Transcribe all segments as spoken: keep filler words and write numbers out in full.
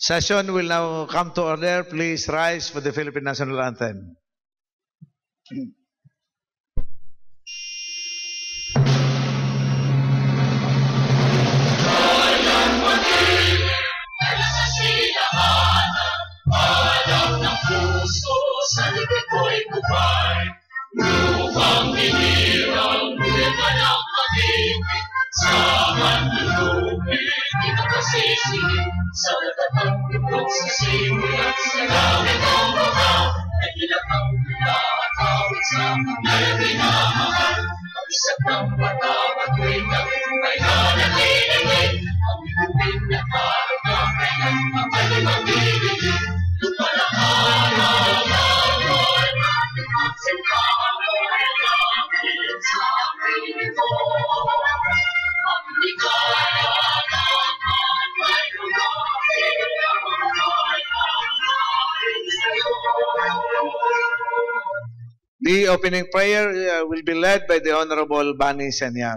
Session will now come to order. Please rise for the Philippine National Anthem. Sa likod ko'y bukay, lupang binirang buwan ng pag-ibig, sa manlulupin, di ka pasisingin, sa natatang lupot sa simulat, sa dami ng mga, ay ginapang nila at awit sa mga pinamahal, ang isang ng mata, patuloy na, ay nanatiligay, ang lupin na parang kakayan, ang kalimang bibigin, lupalahan, The opening prayer uh, will be led by the Honorable Bani Senyar.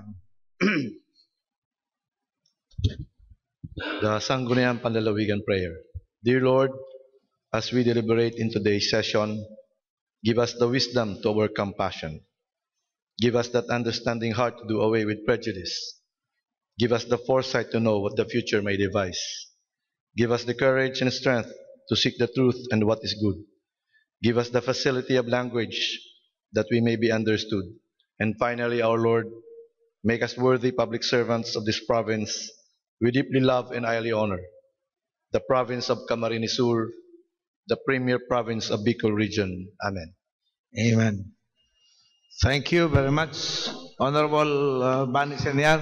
The Sangguniang Panlalawigan Prayer. Dear Lord, as we deliberate in today's session, give us the wisdom to overcome passion. Give us that understanding heart to do away with prejudice. Give us the foresight to know what the future may devise. Give us the courage and strength to seek the truth and what is good. Give us the facility of language that we may be understood. And finally, our Lord, make us worthy public servants of this province we deeply love and highly honor, the province of Camarines Sur, the premier province of Bicol region. Amen. Amen. Thank you very much, Honorable uh, Bani Senyar.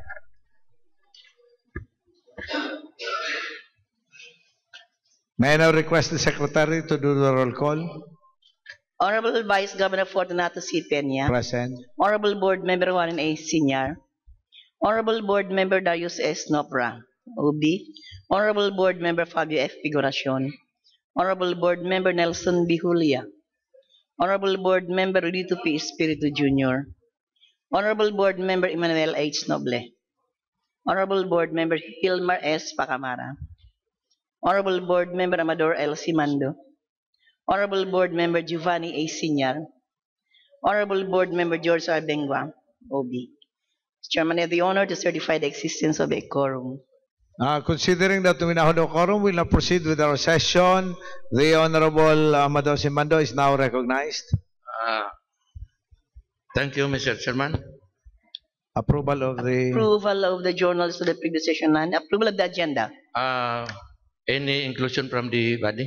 May I now request the Secretary to do the roll call? Honorable Vice Governor Fortunato C. Peña. Present. Honorable Board Member Juan A. Senyar. Honorable Board Member Darius S. Nopra, O B. Honorable Board Member Fabio F. Figuracion. Honorable Board Member Nelson B. Julia. Honorable Board Member Rito P. Espiritu Junior Honorable Board Member Emmanuel H. Noble. Honorable Board Member Hilmar S. Pacamara. Honorable Board Member Amador L. Simando. Honorable Board Member Giovanni A. Senyar. Honorable Board Member George R. Bengua, O B. Chairman, I have the honor to certify the existence of a quorum. Uh, considering that we now have a quorum, we will now proceed with our session. The Honorable Amador Simando is now recognized. Uh, thank you, Mister Chairman. Approval of the... Approval of the journals of the previous session and approval of the agenda. Uh, any inclusion from the body?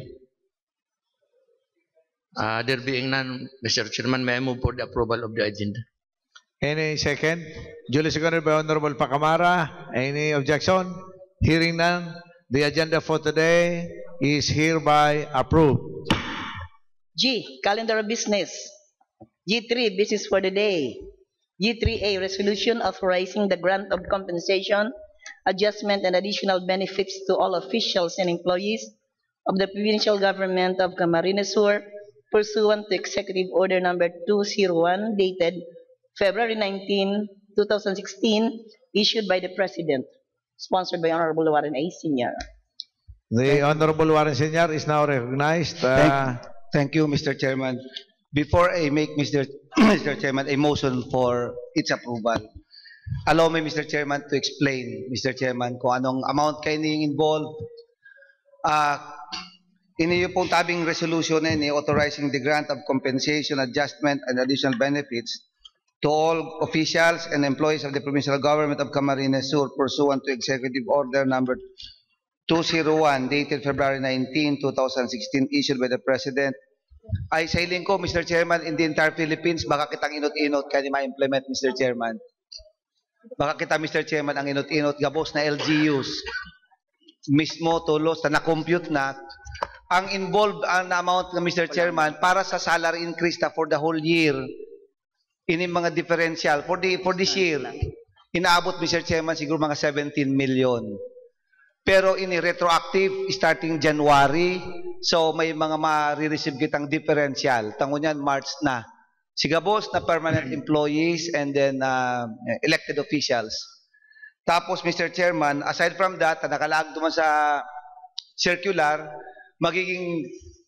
Uh, there being none, Mister Chairman, may I move for the approval of the agenda? Any second? Duly seconded by Honorable Pacamara. Any objection? Hearing none, the agenda for today is hereby approved. G. Calendar of business. G three. Business for the day. G three A. Resolution authorizing the grant of compensation, adjustment, and additional benefits to all officials and employees of the provincial government of Camarines Sur pursuant to Executive Order Number two oh one dated February nineteenth, two thousand sixteen, issued by the President, sponsored by Honorable Warren A. Senyar. The Honorable Warren Senyar is now recognized. Uh, thank, thank you, Mister Chairman. Before I make, Mister Mister Chairman, a motion for its approval, allow me, Mister Chairman, to explain, Mister Chairman, kung anong amount kayo involved. Uh, Ini yung pong tabing resolution na authorizing the grant of compensation, adjustment, and additional benefits to all officials and employees of the provincial government of Camarines Sur pursuant to Executive Order Number two oh one dated February nineteenth, two thousand sixteen, issued by the President. Ay sa hiling ko, Mister Chairman, in the entire Philippines, baka kitang inot-inot kaya ma-implement, Mister Chairman. Baka kita, Mister Chairman, ang inot-inot, gabos na L G Us, mismo tulos na na-compute na, ang involved ang amount ng Mister Chairman para sa salary increase na for the whole year, ini mga differential, for, the, for this year, inaabot, Mister Chairman, siguro mga seventeen million. Pero ini retroactive starting January, so may mga ma-receive kitang differential. Tango niyan, March na. Sigabos na permanent employees and then uh, elected officials. Tapos, Mister Chairman, aside from that, nakalaag duman sa circular, magiging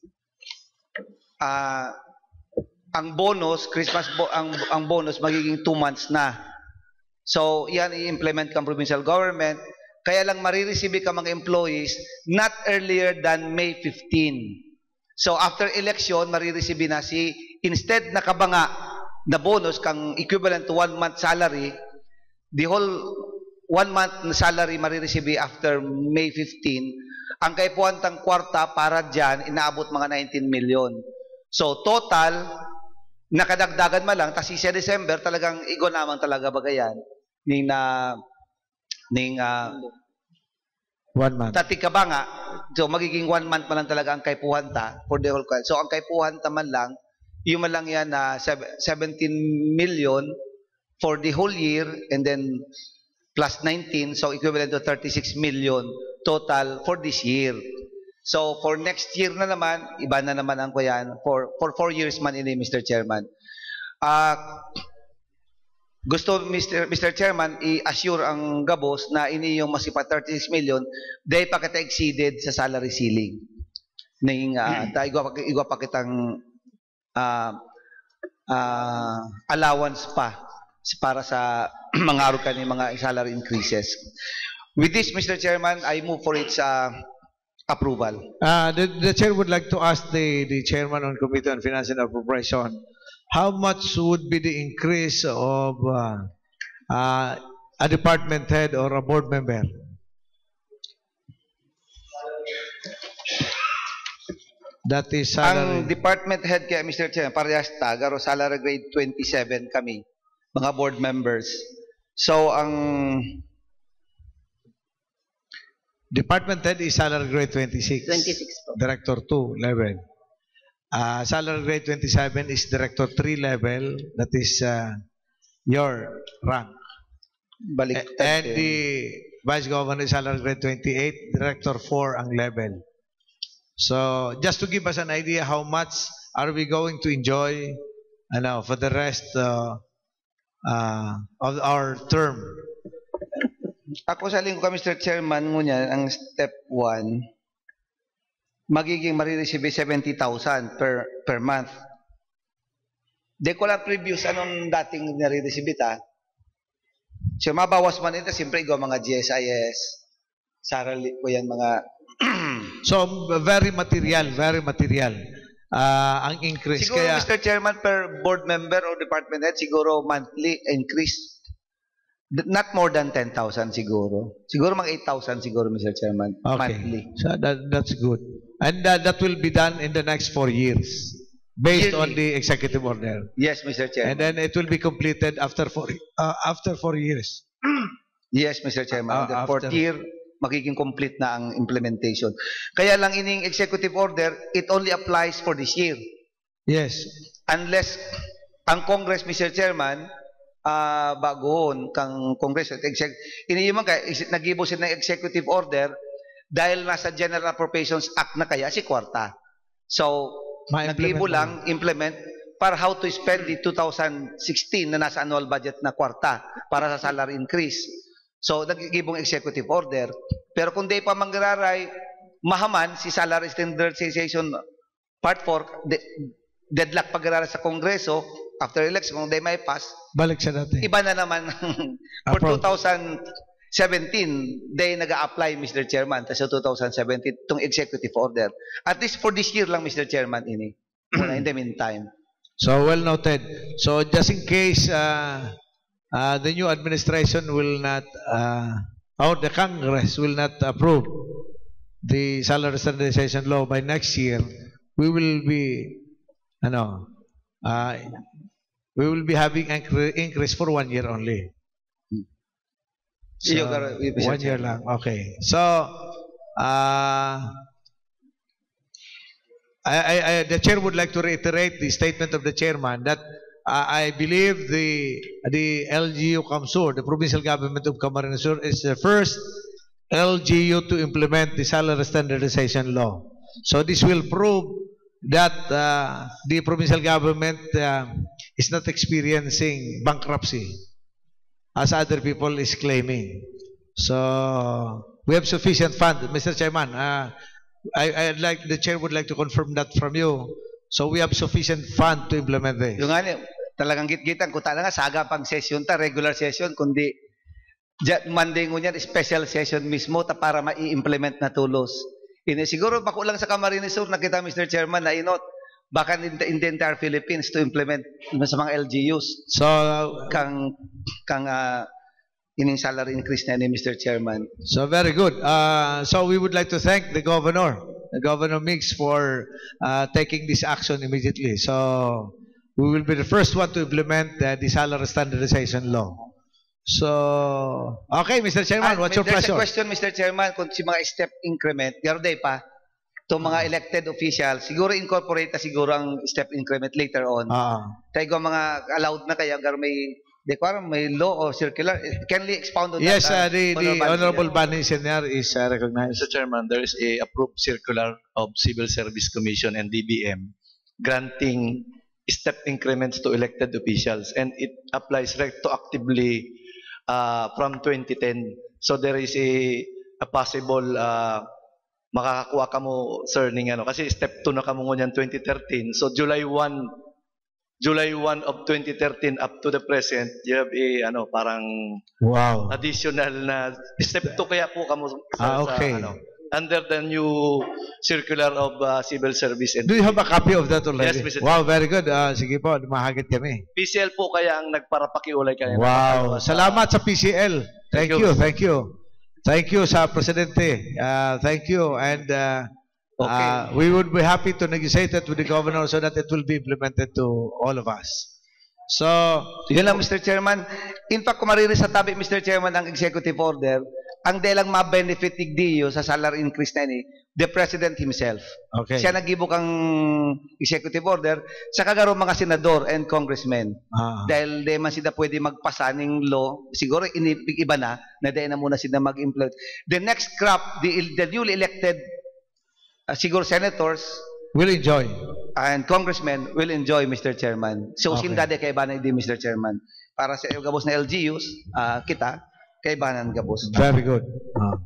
ah, ang bonus, Christmas bo ang, ang bonus magiging two months na. So, yan i-implement kang provincial government. Kaya lang marireceive ka mga employees not earlier than May fifteenth. So, after election, marireceive na si, instead nakabanga na bonus kang equivalent to one month salary, the whole one month na salary marireceive after May fifteenth. Ang kaipuhantang kwarta para dyan, inaabot mga nineteen million. So, total, nakadagdagan man lang, tapos sa December, talagang igo naman talaga bagayan, ning na, ning, uh, One month. tati ka ba nga, so magiging one month man lang talaga ang kaipuhanta for the whole quarter. So, ang kaipuhanta man lang, yung man lang yan na uh, seventeen million for the whole year, and then plus nineteen, so equivalent to thirty-six million total for this year. So, for next year na naman, iba na naman ang kuyan. For, for four years man ini, Mister Chairman. Uh, gusto, Mister Mister Chairman, i-assure ang Gabos na ini yung masipa thirty-six million, dahil pa kita exceeded sa salary ceiling. Ning, uh, ta, igwa, igwa pa kitang uh, uh, allowance pa para sa mga arukan ng mga salary increases. With this, Mister Chairman, I move for its uh, approval. Uh, the, the chair would like to ask the, the chairman on Committee on Finance and Appropriation, how much would be the increase of uh, uh, a department head or a board member? That is salary. Ang department head kaya, Mister Chairman, parehas tagaro salary grade twenty-seven kami, mga board members. So, ang Department head is salary grade twenty-six. twenty-six po. Director two level. Uh, salary grade twenty-seven is Director three level. That is uh, your rank. balik A- And the Vice Governor is salary grade twenty-eight. Director four ang level. So, just to give us an idea how much are we going to enjoy ano, for the rest uh, uh, of our term. Ako sa linggo ka, Mister Chairman, ngunya, ang step one, magiging marireceive seventy thousand per per month. Di ko lang previous anong dating nare-receive ta. So, mabawas man ito, siyempre, ikaw mga G S I S, sarali ko yan mga... So, very material, very material. Uh, ang increase. Siguro, Kaya, Mister Chairman, per board member or department head, siguro monthly increase. Not more than ten thousand siguro. Siguro mga eight thousand siguro, Mister Chairman, okay. monthly. So that, that's good. And that, that will be done in the next four years based Yearly. on the executive order. Yes, Mister And Chairman. then it will be completed after four, uh, after four years. Yes, Mister Chairman. Ah, the fourth after- year, magiging complete na ang implementation. Kaya lang ining executive order, it only applies for this year. Yes. Unless ang Congress, Mister Chairman, uh, bagoon kang Congress, exec, ini yung mga, nagibo sila ng executive order dahil nasa General Appropriations Act na kaya si kwarta. So, Ma-implement nagibo mo. lang, implement, para how to spend the two thousand sixteen na nasa annual budget na kwarta para sa salary increase. So, nagigibong executive order. Pero kung di pa manggararay, mahaman si salary standardization part four, de, deadlock pag sa Kongreso, after election, kung di may pass, Balik sa dati. iba na naman for Approve. two thousand seventeen, they nag-a-apply, Mister Chairman, sa two thousand seventeen, itong executive order. At least for this year lang, Mister Chairman, ini. Muna, in the meantime. So well noted. So just in case uh, uh, the new administration will not, uh, or the Congress will not approve the salary standardization law by next year, we will be, ano, uh, we will be having incre- increase for one year only. So, Iyo, Gar- Mister one year Chairman. lang. Okay. So, uh, I, I, I, the chair would like to reiterate the statement of the chairman that uh, I believe the the L G U Kamsur, the provincial government of Camarines Sur, is the first L G U to implement the salary standardization law. So this will prove that uh, the provincial government uh, is not experiencing bankruptcy as other people is claiming. So we have sufficient fund, Mister Chairman. Uh, I, I'd like, the chair would like to confirm that from you. So we have sufficient fund to implement this. Yung nga, talagang gitgitan ko talaga saga pang session ta, regular session, kundi ja- Monday ngunyan, special session mismo ta para ma-implement na tulos. Ini siguro bako lang sa Camarines Sur nakita Mister Chairman na inot baka in the, in the entire Philippines to implement sa mga L G Us So, uh, kang kang uh, ining salary increase na ni Mister Chairman. so very good. Uh, so we would like to thank the governor, the Governor Mix, for uh, taking this action immediately. So we will be the first one to implement uh, the salary standardization law. So, okay, Mister Chairman, Ah, what's your there's pleasure? a question, Mister Chairman, kung si mga step increment, yarday pa, to mga elected officials, siguro incorporate na siguro ang step increment later on. Ah, Tayo ko mga allowed na kaya gar may de may law or circular. Can we expound on yes, uh, that? the, the Honorable Bani Senior is uh, recognized. Mister Chairman, there is a approved circular of Civil Service Commission and D B M granting step increments to elected officials, and it applies retroactively uh, from twenty ten. So there is a, a possible uh, makakakuha ka mo, sir, ning ano, kasi step two na ka mo ngunyan twenty thirteen. So July first July first of twenty thirteen up to the present, you have a ano parang Wow. additional na step two kaya po kamo sa, Ah, okay. sa ano under the new circular of uh, civil service and Do you have a copy of that already? Yes, Mister Wow, very good. Uh, sige po, mahagit kami. P C L po kaya ang nagparapakiulay kaya. Wow. Salamat sa P C L. Thank Thank you, you. thank you. Thank you sa Presidente. Uh, thank you. And uh, Okay. uh, we would be happy to negotiate it with the governor so that it will be implemented to all of us. So, Yun lang, Mister Chairman. In fact, kung maririnig sa tabi, Mister Chairman, ang executive order, ang delang ma-benefit tigdiyo sa salary increase na ni, the President himself. okay. Siya nagibo kang executive order sa kagaro mga senador and congressmen. Ah. Dahil di man sila pwede magpasa ng law, siguro inipig iba na, na dahil na muna sila mag-implement. The next crop, the, the newly elected uh, siguro senators We'll enjoy. and congressmen will enjoy, Mister Chairman. So, Okay. sinda de kay banan di, Mister Chairman. Para sa gabos na L G Us, ah, kita, kay banan gabos. Very good. Ah.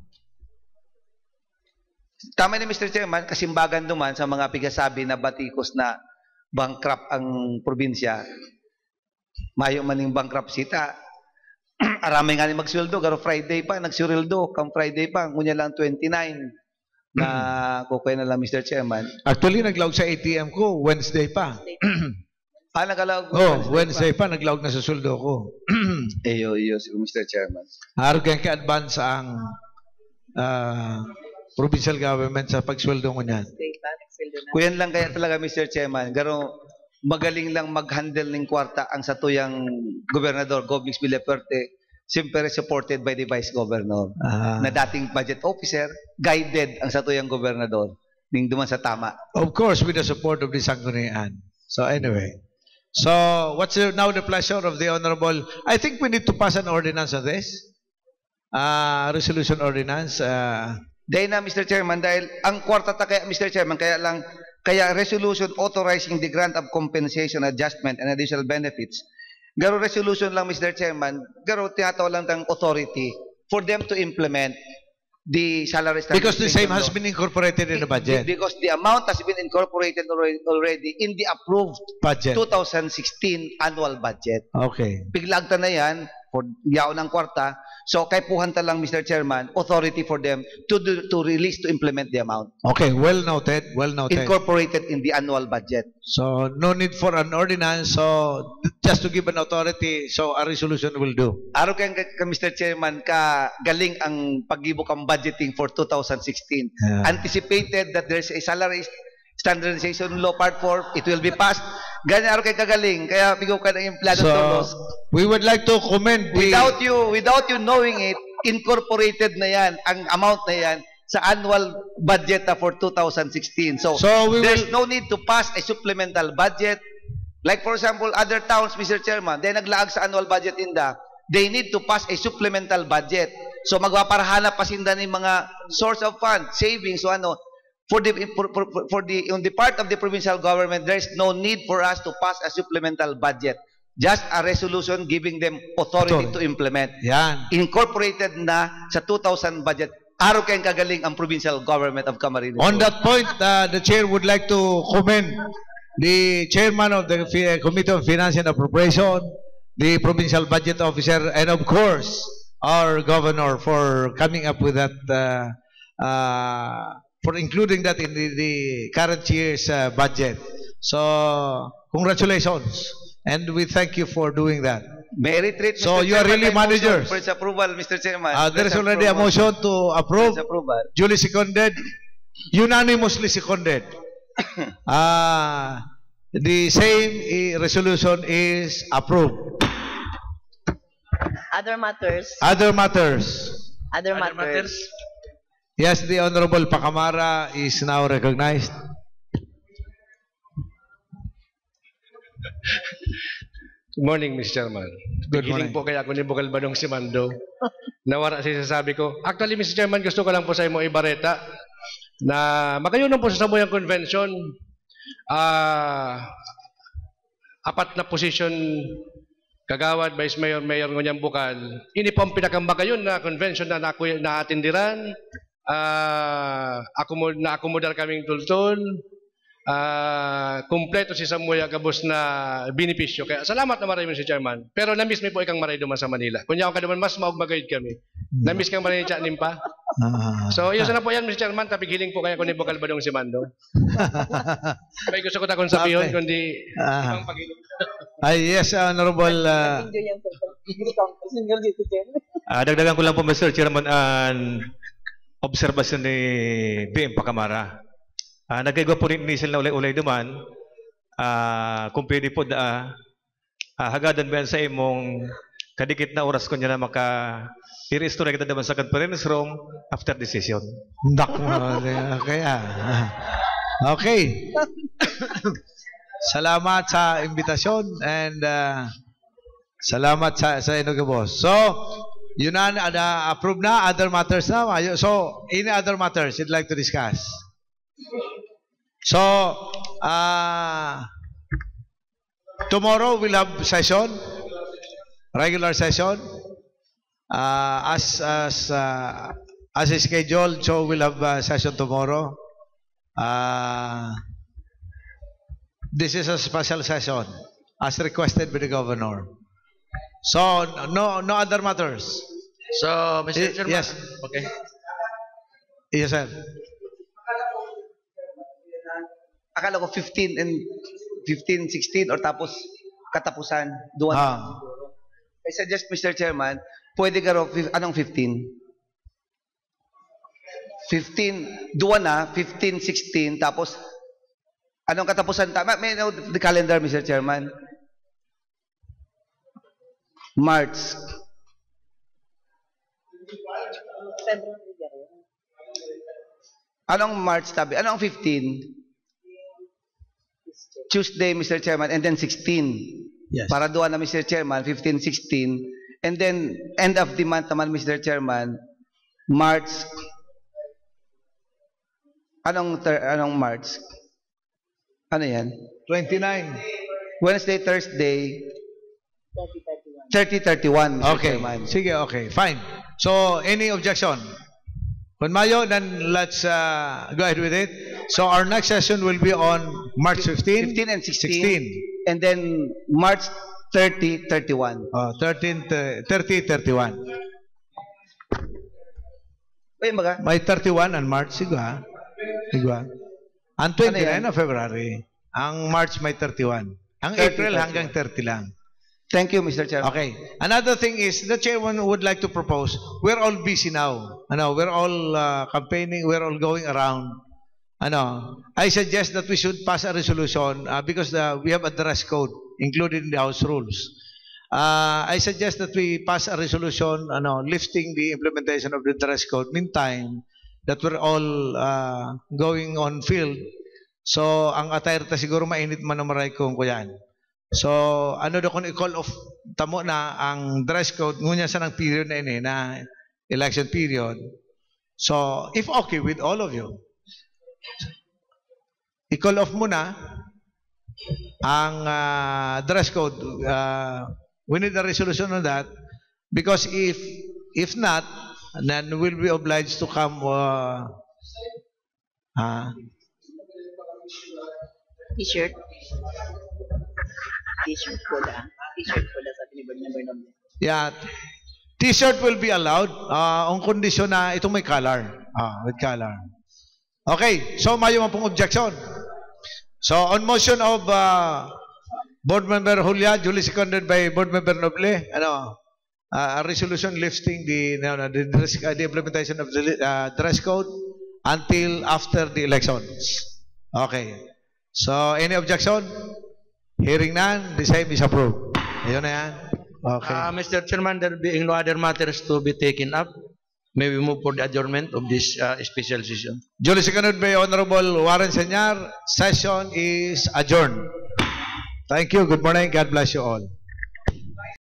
Tama ni Mister Chairman, kasimbagan duman sa mga pigasabi na batikos na bankrupt ang probinsya. Mayo maning bankruptcy ta. Arami nga ni magsweldo, garo Friday pa, nagsweldo, kang Friday pa, ngunya lang twenty-nine na kukay na lang, Mister Chairman. Actually, naglawag sa A T M ko Wednesday pa. Ah, nagalaw Oh, Wednesday pa, naglawag na sa suldo ko. Eyo, eyo, si Mister Chairman. Harugan ka-advance ang ah, provincial government sa pagsweldo ko niyan. Kuyan lang kaya talaga, Mister Chairman, garo magaling lang mag-handle ng kwarta ang satuyang gobernador, Govmix Villaperte, siyempre supported by the Vice Governor, Ah. na dating budget officer, guided ang satuyang gobernador, ning duman sa tama. Of course, with the support of the Sanggunian. So anyway, so what's the, now the pleasure of the Honorable? I think we need to pass an ordinance on this. Uh, resolution ordinance. Uh, Dahil na, Mister Chairman, dahil ang kwarta ta kaya, Mister Chairman, kaya lang, kaya resolution authorizing the grant of compensation, adjustment, and additional benefits. Garo resolution lang, Mister Chairman, garo tinatawag lang ng authority for them to implement the salary because the same standardization has law. been incorporated in the budget. Because the amount has been incorporated already, already in the approved Budget. two thousand sixteen annual budget. Okay. Biglagta na yan, for yaon ng kwarta. So, kay puhanta lang, Mister Chairman, authority for them to do, to release, to implement the amount. Okay, well noted, well noted. Incorporated in the annual budget. So no need for an ordinance. So just to give an authority, so a resolution will do. Araw kang ka, ka, Mister Chairman, ka galing ang pag-ibok ang budgeting for two thousand sixteen. Yeah. Anticipated that there's a salary standardization law part four, it will be passed. Ganyan araw kay kagaling, kaya bigaw ka ng empleyado So todos. we would like to commend the Without you, without you knowing it, incorporated na yan, ang amount na yan, sa annual budget na for two thousand sixteen. So, So we there's will- no need to pass a supplemental budget. Like for example, other towns, Mister Chairman, they naglaag sa annual budget inda, they need to pass a supplemental budget. So magpaparahanap pa sinda ng mga source of fund, savings, so ano, for the for, for, for the on the part of the provincial government, there is no need for us to pass a supplemental budget. Just a resolution giving them authority Authority. to implement. Yan. Incorporated na sa two thousand budget araw kayong kagaling ang provincial government of Camarines On Sur. that point, uh, the chair would like to commend the chairman of the Fi- Committee on Finance and Appropriation, the provincial budget officer, and of course, our governor for coming up with that, uh, uh, for including that in the, the current year's uh, budget. So, congratulations, and we thank you for doing that. May I retreat, So, Mister you are Chairman, really my motion managers. for its approval, Mister Chairman. Uh, there is For its already a approval. motion to For approve, its approval. duly seconded, unanimously seconded. Uh, the same eh, resolution is approved. Other matters. Other matters. Other Other matters. Yes, the Honorable Pacamara is now recognized. Good morning, Mister Chairman. Good Beginning morning. po kaya ako ni Bukal Badong Simando. Nawara siya sabi ko. Actually, Mister Chairman, gusto ko lang po sa imo ibareta na makayunan po sa Samuyang Convention, ah apat na position kagawad, Vice Mayor, Mayor Ngunyang Bukal. Ini po ang pinakamakayon na convention na naku- naatindiran. Ah, akumod, na-akomodar kaming tultol. Ah, kumpleto si Samuel Gabos na benepisyo. Kaya salamat na marami si Chairman. Pero na-miss mi po ikang maray duman sa Manila. Kunya ako ka naman mas maugmagayod kami. Na-miss kang maray ni pa. Ah. So, iyo na po yan, Mister Chairman. Tapig hiling po kaya ko ni Bukal Badong Simando. May gusto ko takon sabihin, Okay. kundi Ah. ibang pag-inom. Ay, yes, Honorable. Uh, Ah, dagdagan ko lang po, Mister Chairman, ang obserbasyon ni B M Pacamara. Ah, nagkaigo po rin inisal na ulay-ulay duman. Ah, kung pwede po da, ah, hagadan ba yan sa imong kadikit na oras ko niya na maka i-restore kita naman sa conference room after decision. Dak mo. Kaya. Okay. Salamat sa invitasyon and uh, salamat sa sa inyo boss. So, yun na, na approve na other matters na. Ayo- So, any other matters you'd like to discuss? So, uh, tomorrow we'll have session, regular session, uh, as as uh, as scheduled. So we'll have uh, session tomorrow. Uh, this is a special session, as requested by the governor. So no no other matters. So, Mister Eh, Chairman. yes. Okay. Yes, sir. Akala ko fifteen and fifteen, sixteen or tapos katapusan. Doon. Ah. I suggest, Mister Chairman, pwede ka raw, fif- anong fifteen? fifteen, doon na, fifteen, sixteen, tapos, anong katapusan? Tama, may know the calendar, Mister Chairman. March. Anong March tabi? Anong fifteen? Tuesday, Mister Chairman, and then sixteen. Yes. Para doon na, Mister Chairman, fifteen, sixteen. And then, end of the month naman, Mister Chairman, March. Anong, ter- anong March? Ano yan? twenty-nine. Wednesday, Thursday, thirty, thirty-one, Mister Okay. Chairman. Sige, okay. Fine. So, any objection? Kung mayo, then let's uh, go ahead with it. So, our next session will be on March fifteenth. fifteen and sixteen. sixteen. And then, March thirty, thirty-one. Oh, thirteen, thirty, thirty-one. Ay, baga? May thirty-one ang March, sigo ha? Sigo ha? Ang twenty-nine Ano yan? na February. Ang March may thirty-one. Ang thirty, April thirty-one. hanggang thirty lang. Thank you, Mister Chairman. Okay. Another thing is, the chairman would like to propose, we're all busy now. Ano, we're all uh, campaigning, we're all going around. Ano, I suggest that we should pass a resolution uh, because uh, we have a dress code included in the House rules. Uh, I suggest that we pass a resolution ano, lifting the implementation of the dress code. Meantime, that we're all uh, going on field. So, ang attire ta siguro mainit man na maray kung kuyan. So, ano do kung i-call off tamo na ang dress code ngunya sa ng period na ini na election period. So, if okay with all of you, i-call off muna ang uh, dress code. Uh, we need a resolution on that because if if not, and then will be obliged to come. Uh, ah, T-shirt. T-shirt po da. T-shirt po da sabi ni Board Member Noble. yeah, T-shirt will be allowed uh, on condition na itong may color. Ah, with color. Okay, so mayo man pong objection. So on motion of uh, Board Member Julia, duly seconded by Board Member Noble, ano, uh, a resolution lifting the, no, no, the, dress, uh, the implementation of the uh, dress code until after the elections. Okay. So any objection? Hearing none, the same is approved. Ayun na yan. Okay. Uh, Mister Chairman, there being no other matters to be taken up, may we move for the adjournment of this uh, special session? Duly seconded by Honorable Warren Senyar. Session is adjourned. Thank you. Good morning. God bless you all.